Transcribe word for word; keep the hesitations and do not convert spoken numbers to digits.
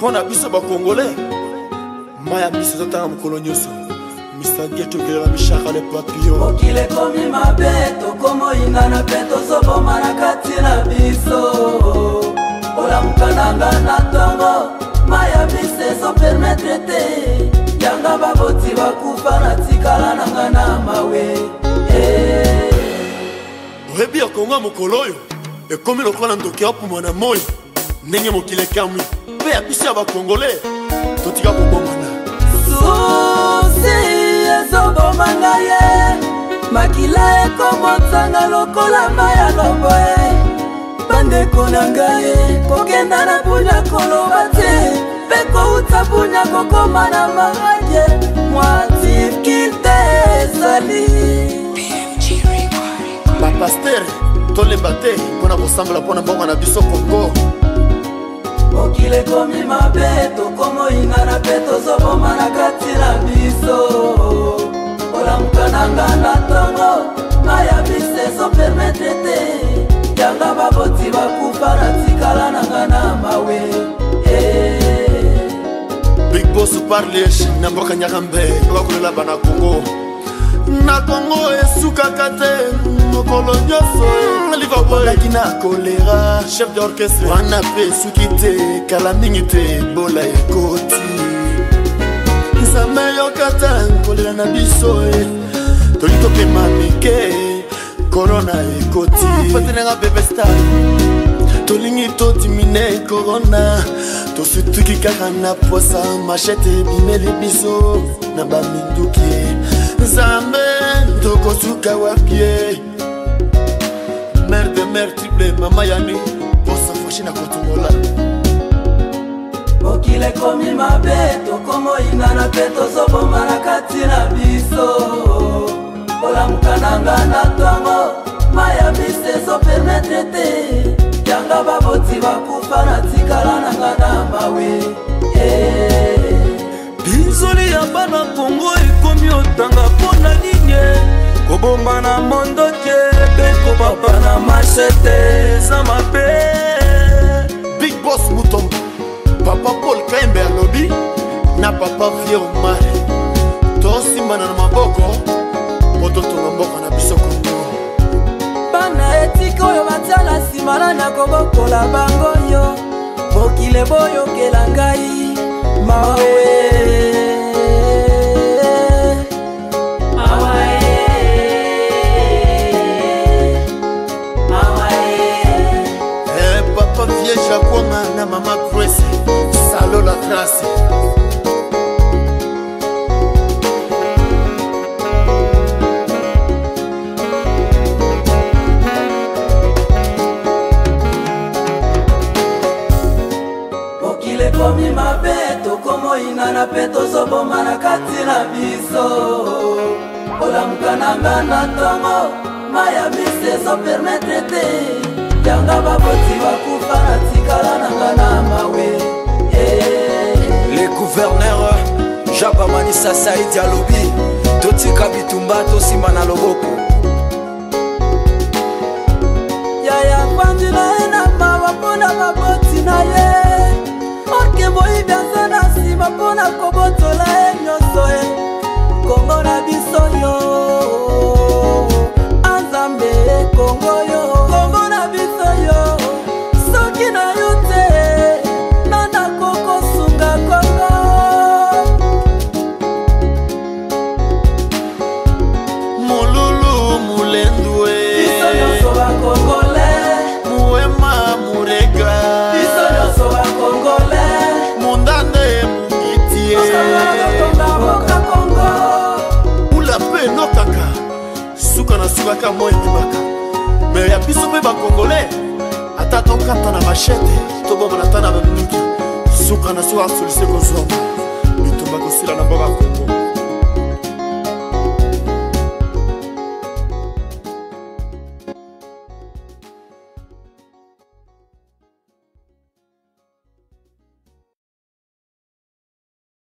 Pona biso ba Congolais. Maya biso zata mukolo nyoso. Mister Ghetto kela mishaka le papillon. Mokile komi mabeto komo ingana peto sobo manakati na biso. Ola mkananga na tongo. Maya bise so permettre te. Yanga baboti bakufa na tikala nanga na mawe. Eh. Rebi ya Kongo mukolo yo. E komi lokola ndoki apu mwana moi. Nenge mokile kamwi. Pe ya biso ya ba Congolais. Totika kobomana. Susi ezobomanga ye. Makila ekomotsanga lokola maya loboe. Bandeko nanga ye. Kokenda na bunya koloba te. Peko utabunya kokoma na mahage. Mwati kilte sali. Ba pasteur tolemba te pona kosambela pona mbongo na biso Kongo. Mokile komi mabeto komo ingana peto zoboma na kati na biso. Ola mkananga na tongo. Maya bise so permettre te. Yanga baboti bakufa na tikala nanga na mawe. Eh. Big Boss parle na mboka nyakambe. Wakulela bana Kongo. Na Kongo esuka kate. Mokolo nyoso liva bola kina kolera. Chef d'orchestre wana pe sukite. Kala mingi te bola ekoti. Nzame yokata kolera na biso e. Tolito pe mamike. Corona ekoti. Patenenga bebe star. Tolingi to timine corona. To sutuki kaka na posa. Machete bimele biso. Na baminduki. Nzame toko suka wapie. Mère de mère triple mama yani. Posa fashi na kotungola. Mokile komi mabeto komo ingana peto soboma na kati na biso. Ola mkananga na tongo. Maya bise so permettre te. Yanga baboti bakufa na tikala nanga na mawe. Eh. Binzoli ya bana Kongo ekomi otanga pona ninye. Kobomba na mondo ke peko papa na machete za mabe. Big Boss Mutombo. Papa Paul Kaimbe alobi. Na papa Vieux Omar. Tosimba na maboko. Mototo na mboka na biso Kongo. Bana etiko yo batala simana na kobokola bango yo. Mokile boyo kelangai mawe. Na mama Grace Salo la trace. Mokile komi mabeto komo ingana peto soboma na kati na biso. Ola mkananga na tongo. Maya bise so permettre te. Yanga baboti bakufa na tikala nanga na mawe. Eh. Les gouverneurs Jaba Manisa Saïdi alobi. Totika bitumba tosima na loboko. Yaya kwandi na ena mawa pona maboti na ye. Orke moi biasa na sima pona kobotola e nyoso e. Kongo na biso yo. Anzambe Kongo yo. Kongo na biso yo. Soki na yote. Nana koko sunga Kongo. Mululu mulendwe. Biso nyoso ba Congolais. Muema murega. Biso nyoso ba Congolais. Mundane mungitie. Boka Kongo. Ula pe no kaka. Suka na suka ka moi bimaka. Mais ya biso pe ba Congolais. Ata tokata na machete. Tobo na tana ba mingi. Suka na suka solise ko zoma. Bitumba ko sila na boka.